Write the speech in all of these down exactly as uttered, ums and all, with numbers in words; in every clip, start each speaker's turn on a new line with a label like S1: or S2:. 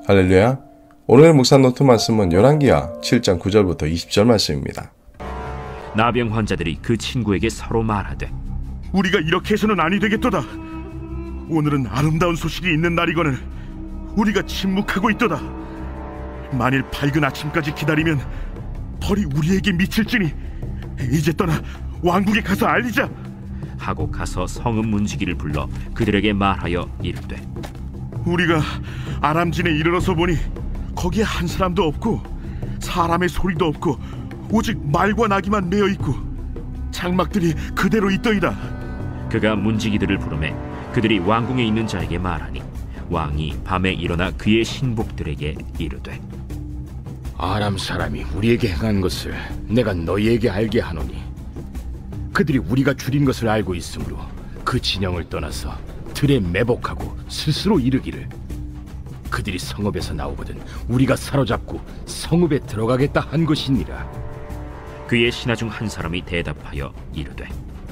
S1: 할렐루야. 오늘 묵상 노트 말씀은 열왕기하 칠 장 구 절부터 이십 절 말씀입니다.
S2: 나병 환자들이 그 친구에게 서로 말하되,
S3: 우리가 이렇게 해서는 아니 되겠도다. 오늘은 아름다운 소식이 있는 날이거늘 우리가 침묵하고 있도다. 만일 밝은 아침까지 기다리면 벌이 우리에게 미칠지니 이제 떠나 왕국에 가서 알리자
S2: 하고 가서 성읍 문지기를 불러 그들에게 말하여 이르되,
S3: 우리가 아람진에 이르러서 보니 거기에 한 사람도 없고 사람의 소리도 없고 오직 말과 나귀만 메어 있고 장막들이 그대로 있더이다.
S2: 그가 문지기들을 부르매 그들이 왕궁에 있는 자에게 말하니, 왕이 밤에 일어나 그의 신복들에게 이르되,
S4: 아람 사람이 우리에게 행한 것을 내가 너희에게 알게 하노니 그들이 우리가 줄인 것을 알고 있으므로 그 진영을 떠나서 들에 매복하고 스스로 이르기를, 그들이 성읍에서 나오거든 우리가 사로잡고 성읍에 들어가겠다 한 것이니라.
S2: 그의 신하 중 한 사람이 대답하여 이르되,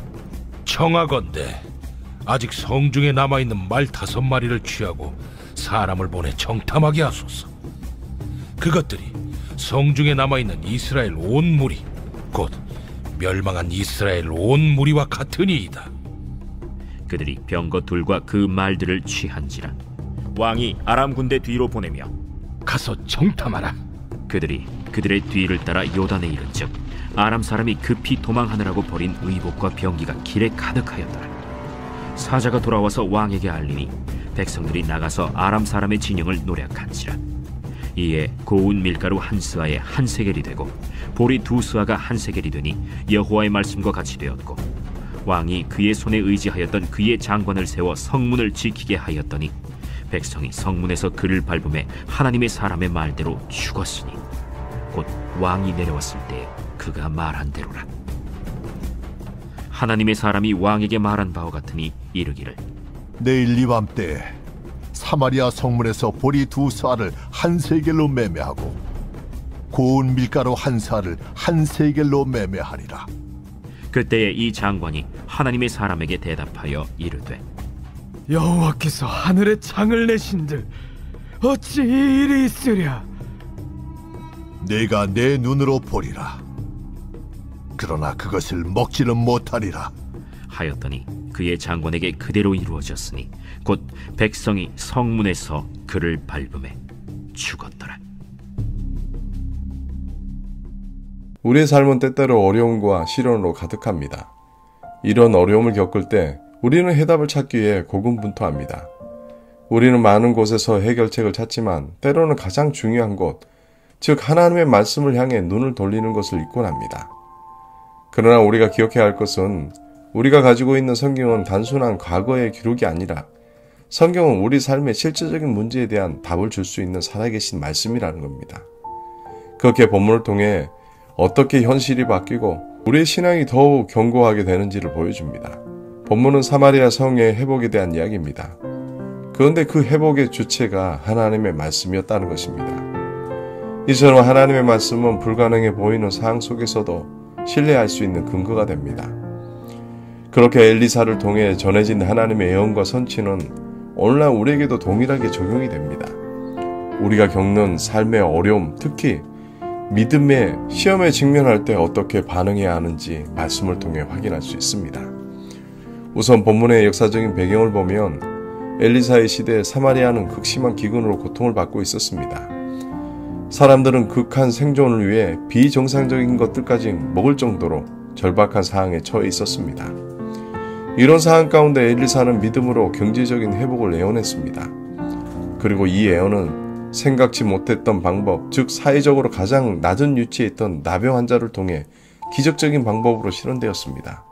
S5: 청하건대 아직 성중에 남아있는 말 다섯 마리를 취하고 사람을 보내 정탐하게 하소서. 그것들이 성중에 남아있는 이스라엘 온 무리 곧 멸망한 이스라엘 온 무리와 같으니이다.
S2: 그들이 병거 둘과 그 말들을 취한지라. 왕이 아람 군대 뒤로 보내며
S4: 가서 정탐하라.
S2: 그들이 그들의 뒤를 따라 요단에 이른즉 아람 사람이 급히 도망하느라고 버린 의복과 병기가 길에 가득하였더라. 사자가 돌아와서 왕에게 알리니 백성들이 나가서 아람 사람의 진영을 노략한지라. 이에 고운 밀가루 한 스아에 한 세겔이 되고 보리 두 스아가 한 세겔이 되니 여호와의 말씀과 같이 되었고, 왕이 그의 손에 의지하였던 그의 장관을 세워 성문을 지키게 하였더니 백성이 성문에서 그를 밟음에 하나님의 사람의 말대로 죽었으니 곧 왕이 내려왔을 때 그가 말한 대로라. 하나님의 사람이 왕에게 말한 바와 같으니 이르기를,
S6: 내일 이밤 때 사마리아 성문에서 보리 두 스아를 한 세겔로 매매하고 고운 밀가루 한 스아를 한 세겔로 매매하리라.
S2: 그때에 이 장관이 하나님의 사람에게 대답하여 이르되,
S7: 여호와께서 하늘에 창을 내신들 어찌 이 일이 있으랴?
S6: 내가 내 눈으로 보리라. 그러나 그것을 먹지는 못하리라
S2: 하였더니 그의 장관에게 그대로 이루어졌으니 곧 백성이 성문에서 그를 밟음에 죽었더라.
S1: 우리의 삶은 때때로 어려움과 시련으로 가득합니다. 이런 어려움을 겪을 때 우리는 해답을 찾기 위해 고군분투합니다. 우리는 많은 곳에서 해결책을 찾지만 때로는 가장 중요한 곳, 즉 하나님의 말씀을 향해 눈을 돌리는 것을 잊곤 합니다. 그러나 우리가 기억해야 할 것은 우리가 가지고 있는 성경은 단순한 과거의 기록이 아니라 성경은 우리 삶의 실제적인 문제에 대한 답을 줄 수 있는 살아계신 말씀이라는 겁니다. 그렇게 본문을 통해 어떻게 현실이 바뀌고 우리의 신앙이 더욱 견고하게 되는지를 보여줍니다. 본문은 사마리아 성의 회복에 대한 이야기입니다. 그런데 그 회복의 주체가 하나님의 말씀이었다는 것입니다. 이처럼 하나님의 말씀은 불가능해 보이는 상황 속에서도 신뢰할 수 있는 근거가 됩니다. 그렇게 엘리사를 통해 전해진 하나님의 예언과 선취는 오늘날 우리에게도 동일하게 적용이 됩니다. 우리가 겪는 삶의 어려움, 특히 믿음의 시험에 직면할 때 어떻게 반응해야 하는지 말씀을 통해 확인할 수 있습니다. 우선 본문의 역사적인 배경을 보면 엘리사의 시대에 사마리아는 극심한 기근으로 고통을 받고 있었습니다. 사람들은 극한 생존을 위해 비정상적인 것들까지 먹을 정도로 절박한 상황에 처해 있었습니다. 이런 상황 가운데 엘리사는 믿음으로 경제적인 회복을 예언했습니다. 그리고 이 예언은 생각지 못했던 방법, 즉 사회적으로 가장 낮은 위치에 있던 나병 환자를 통해 기적적인 방법으로 실현되었습니다.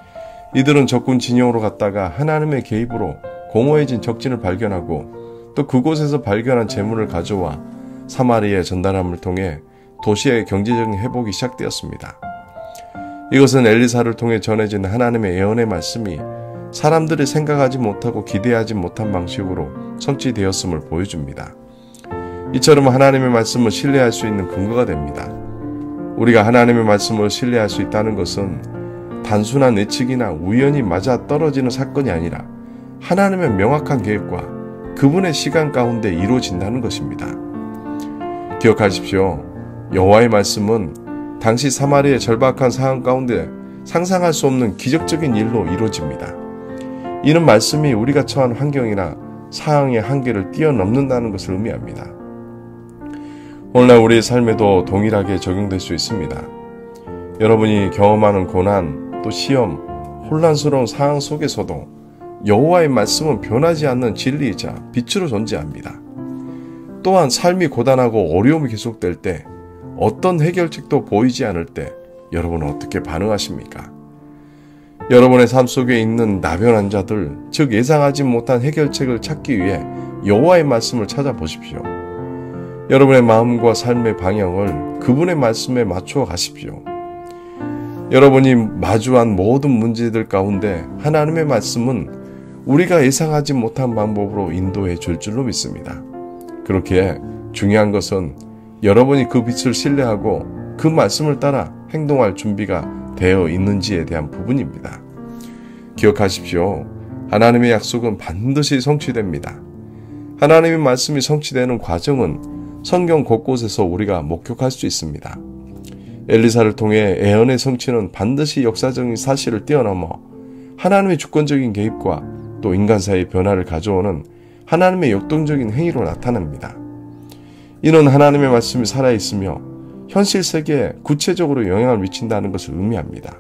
S1: 이들은 적군 진영으로 갔다가 하나님의 개입으로 공허해진 적진을 발견하고 또 그곳에서 발견한 재물을 가져와 사마리아에 전달함을 통해 도시의 경제적인 회복이 시작되었습니다. 이것은 엘리사를 통해 전해진 하나님의 예언의 말씀이 사람들이 생각하지 못하고 기대하지 못한 방식으로 성취되었음을 보여줍니다. 이처럼 하나님의 말씀을 신뢰할 수 있는 근거가 됩니다. 우리가 하나님의 말씀을 신뢰할 수 있다는 것은 단순한 예측이나 우연히 맞아 떨어지는 사건이 아니라 하나님의 명확한 계획과 그분의 시간 가운데 이루어진다는 것입니다. 기억하십시오. 여호와의 말씀은 당시 사마리아의 절박한 상황 가운데 상상할 수 없는 기적적인 일로 이루어집니다. 이는 말씀이 우리가 처한 환경이나 상황의 한계를 뛰어넘는다는 것을 의미합니다. 오늘날 우리의 삶에도 동일하게 적용될 수 있습니다. 여러분이 경험하는 고난, 또 시험, 혼란스러운 상황 속에서도 여호와의 말씀은 변하지 않는 진리이자 빛으로 존재합니다. 또한 삶이 고단하고 어려움이 계속될 때, 어떤 해결책도 보이지 않을 때 여러분은 어떻게 반응하십니까? 여러분의 삶 속에 있는 나변한 자들, 즉 예상하지 못한 해결책을 찾기 위해 여호와의 말씀을 찾아보십시오. 여러분의 마음과 삶의 방향을 그분의 말씀에 맞추어 가십시오. 여러분이 마주한 모든 문제들 가운데 하나님의 말씀은 우리가 예상하지 못한 방법으로 인도해 줄 줄로 믿습니다. 그렇기에 중요한 것은 여러분이 그 빛을 신뢰하고 그 말씀을 따라 행동할 준비가 되어 있는지에 대한 부분입니다. 기억하십시오. 하나님의 약속은 반드시 성취됩니다. 하나님의 말씀이 성취되는 과정은 성경 곳곳에서 우리가 목격할 수 있습니다. 엘리사를 통해 예언의 성취는 반드시 역사적인 사실을 뛰어넘어 하나님의 주권적인 개입과 또 인간 사이의 변화를 가져오는 하나님의 역동적인 행위로 나타납니다. 이는 하나님의 말씀이 살아있으며 현실 세계에 구체적으로 영향을 미친다는 것을 의미합니다.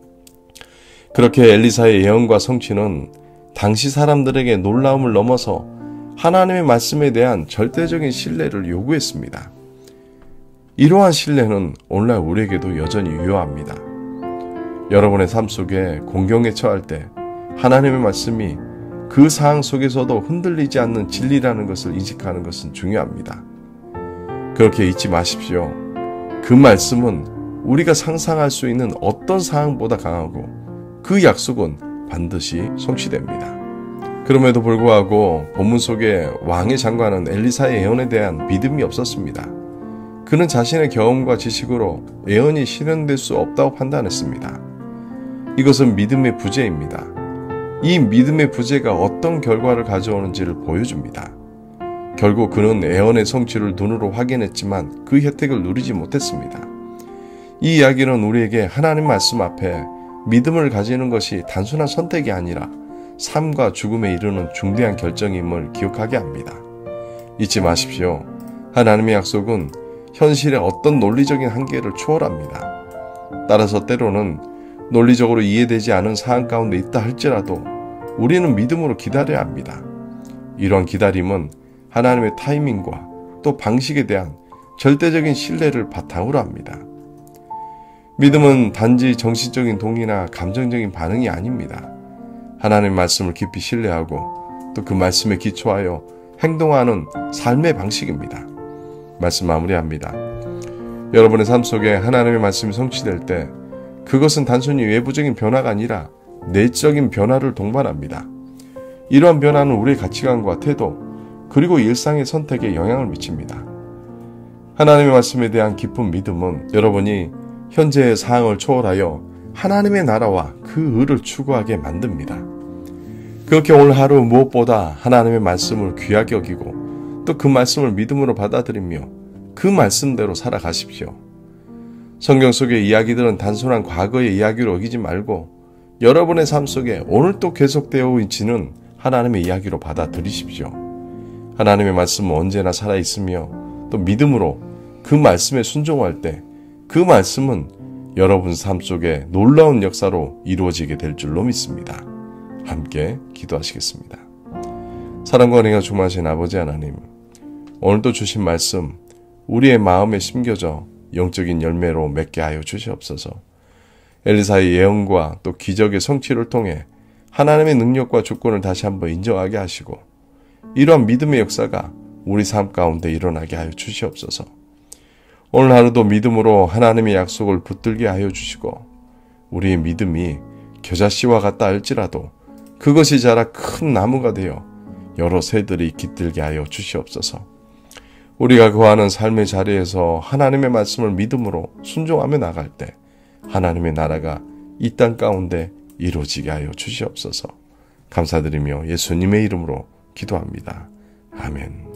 S1: 그렇게 엘리사의 예언과 성취는 당시 사람들에게 놀라움을 넘어서 하나님의 말씀에 대한 절대적인 신뢰를 요구했습니다. 이러한 신뢰는 오늘날 우리에게도 여전히 유효합니다. 여러분의 삶 속에 공경에 처할 때 하나님의 말씀이 그 상황 속에서도 흔들리지 않는 진리라는 것을 인식하는 것은 중요합니다. 그렇게 잊지 마십시오. 그 말씀은 우리가 상상할 수 있는 어떤 상황보다 강하고 그 약속은 반드시 성취됩니다. 그럼에도 불구하고 본문 속에 왕의 장관은 엘리사의 예언에 대한 믿음이 없었습니다. 그는 자신의 경험과 지식으로 예언이 실현될 수 없다고 판단했습니다. 이것은 믿음의 부재입니다. 이 믿음의 부재가 어떤 결과를 가져오는지를 보여줍니다. 결국 그는 예언의 성취를 눈으로 확인했지만 그 혜택을 누리지 못했습니다. 이 이야기는 우리에게 하나님 말씀 앞에 믿음을 가지는 것이 단순한 선택이 아니라 삶과 죽음에 이르는 중대한 결정임을 기억하게 합니다. 잊지 마십시오. 하나님의 약속은 현실의 어떤 논리적인 한계를 초월합니다. 따라서 때로는 논리적으로 이해되지 않은 상황 가운데 있다 할지라도 우리는 믿음으로 기다려야 합니다. 이러한 기다림은 하나님의 타이밍과 또 방식에 대한 절대적인 신뢰를 바탕으로 합니다. 믿음은 단지 정신적인 동의나 감정적인 반응이 아닙니다. 하나님의 말씀을 깊이 신뢰하고 또 그 말씀에 기초하여 행동하는 삶의 방식입니다. 말씀 마무리합니다. 여러분의 삶 속에 하나님의 말씀이 성취될 때 그것은 단순히 외부적인 변화가 아니라 내적인 변화를 동반합니다. 이러한 변화는 우리의 가치관과 태도 그리고 일상의 선택에 영향을 미칩니다. 하나님의 말씀에 대한 깊은 믿음은 여러분이 현재의 상황을 초월하여 하나님의 나라와 그 의를 추구하게 만듭니다. 그렇게 오늘 하루 무엇보다 하나님의 말씀을 귀하게 여기고 또 그 말씀을 믿음으로 받아들이며 그 말씀대로 살아가십시오. 성경 속의 이야기들은 단순한 과거의 이야기로 여기지 말고 여러분의 삶 속에 오늘 또 계속되어 있지는 하나님의 이야기로 받아들이십시오. 하나님의 말씀은 언제나 살아있으며 또 믿음으로 그 말씀에 순종할 때 그 말씀은 여러분 삶 속에 놀라운 역사로 이루어지게 될 줄로 믿습니다. 함께 기도하시겠습니다. 사랑과 은혜가 충만하신 아버지 하나님, 오늘도 주신 말씀 우리의 마음에 심겨져 영적인 열매로 맺게 하여 주시옵소서. 엘리사의 예언과 또 기적의 성취를 통해 하나님의 능력과 주권을 다시 한번 인정하게 하시고 이러한 믿음의 역사가 우리 삶 가운데 일어나게 하여 주시옵소서. 오늘 하루도 믿음으로 하나님의 약속을 붙들게 하여 주시고 우리의 믿음이 겨자씨와 같다 할지라도 그것이 자라 큰 나무가 되어 여러 새들이 깃들게 하여 주시옵소서. 우리가 거하는 삶의 자리에서 하나님의 말씀을 믿음으로 순종하며 나갈 때 하나님의 나라가 이 땅 가운데 이루어지게 하여 주시옵소서. 감사드리며 예수님의 이름으로 기도합니다. 아멘.